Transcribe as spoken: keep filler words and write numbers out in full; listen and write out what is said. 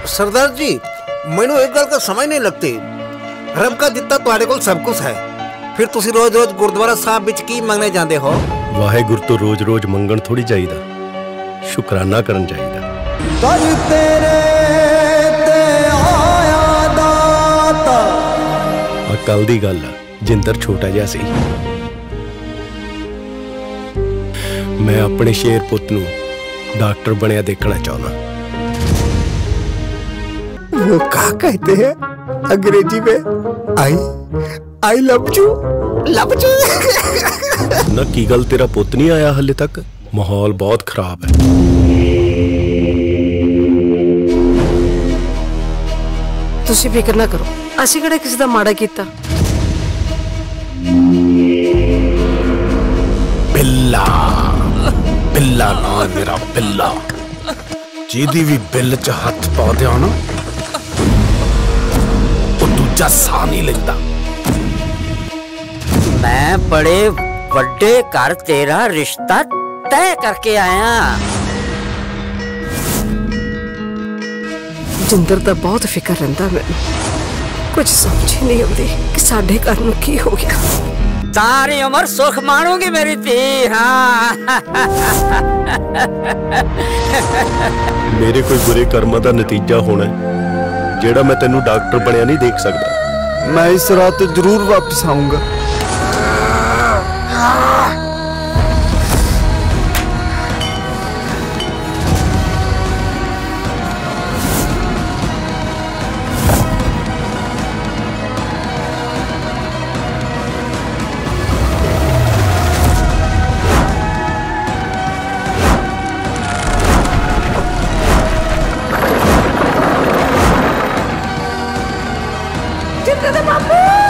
सरदार जी मैनू एक गल का समझ नहीं लगती, रब का दिता तुहाडे कोल सब कुछ है, फिर तुसी रोज रोज गुरुद्वारा साहब विच की मंगने जांदे हो? वाहेगुरु तो रोज रोज मंगण थोड़ी जाईदा, शुकराना करन जाईदा। कल तेरे ते आया दाता। कल दी गल जिंदर छोटा जिहा सी, मैं अपने शेर पुत नूं डॉक्टर बनिया देखना चाहना। वो क्या कहते हैं अंग्रेजी में? I I love you love you. ना की गल तेरा पुत नहीं आया हले तक? माहौल बहुत खराब है। तुसी फिक्र ना करो, असीं किहड़ा किसी दा माड़ा कीता। बिल्ला बिल्ला ना मेरा बिल्ला, जिहदी भी बिल च हथ पा दिया ना वो दूजा सा नहीं लेंदा। मैं बड़े बड़े घर तेरा रिश्ता तय करके आया। जिंदर दा बहुत फिक्र रहिंदा मैनूं, कुछ समझ ही नहीं आउंदी कि साडे घर नूं की हो गया। सारी उम्र सुख माणूंगी मेरी धी। हाँ मेरे कोई बुरे कर्मां दा नतीजा होना जेड़ा मैं तेनू डॉक्टर बनिया नहीं देख सकता। मैं इस रात जरूर वापस आऊंगा। जिंदर दे बापू।